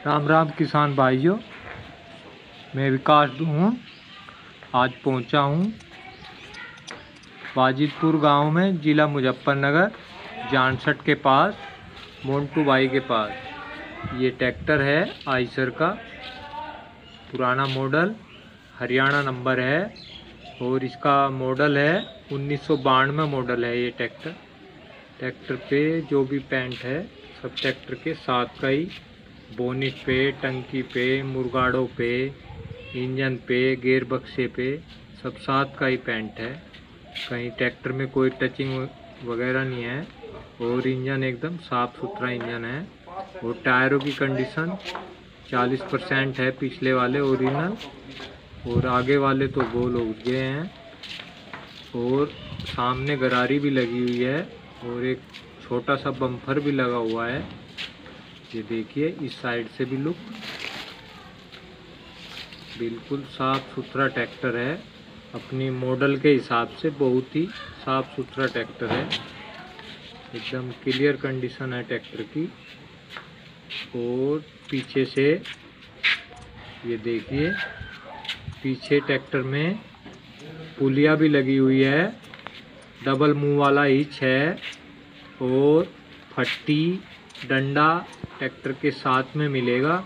राम राम किसान भाइयों, मैं विकास हूँ। आज पहुँचा हूँ वाजिदपुर गांव में, ज़िला मुजफ्फरनगर, जानसठ के पास, मोन्टू भाई के पास। ये ट्रैक्टर है आइसर का, पुराना मॉडल, हरियाणा नंबर है और इसका मॉडल है 1992 मॉडल है। ये ट्रैक्टर पे जो भी पेंट है सब ट्रैक्टर के साथ का ही, बोनेट पे, टंकी पे, मुर्गाड़ों पे, इंजन पे, गेयर बक्से पे सब साथ का ही पेंट है। कहीं ट्रैक्टर में कोई टचिंग वगैरह नहीं है और इंजन एकदम साफ़ सुथरा इंजन है। और टायरों की कंडीशन 40% है, पिछले वाले ओरिजिनल और आगे वाले तो गोल हो गए हैं। और सामने गरारी भी लगी हुई है और एक छोटा सा बम्पर भी लगा हुआ है। ये देखिए, इस साइड से भी लुक, बिल्कुल साफ सुथरा ट्रैक्टर है। अपनी मॉडल के हिसाब से बहुत ही साफ सुथरा ट्रैक्टर है, एकदम क्लियर कंडीशन है ट्रैक्टर की। और पीछे से ये देखिए, पीछे ट्रैक्टर में पुलिया भी लगी हुई है, डबल मुंह वाला हिच है और फट्टी डंडा ट्रैक्टर के साथ में मिलेगा।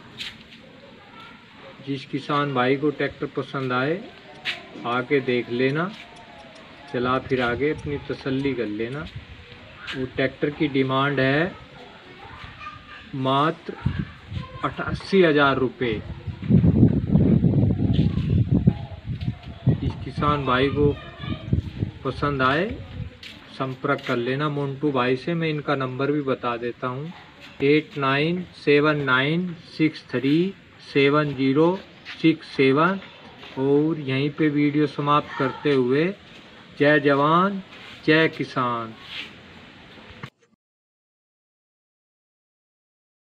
जिस किसान भाई को ट्रैक्टर पसंद आए आके देख लेना, चला फिर आगे अपनी तसल्ली कर लेना। वो ट्रैक्टर की डिमांड है मात्र 88,000 रुपये। इस किसान भाई को पसंद आए संपर्क कर लेना मोन्टू भाई से। मैं इनका नंबर भी बता देता हूँ, 8979637067। और यहीं पे वीडियो समाप्त करते हुए, जय जवान जय किसान।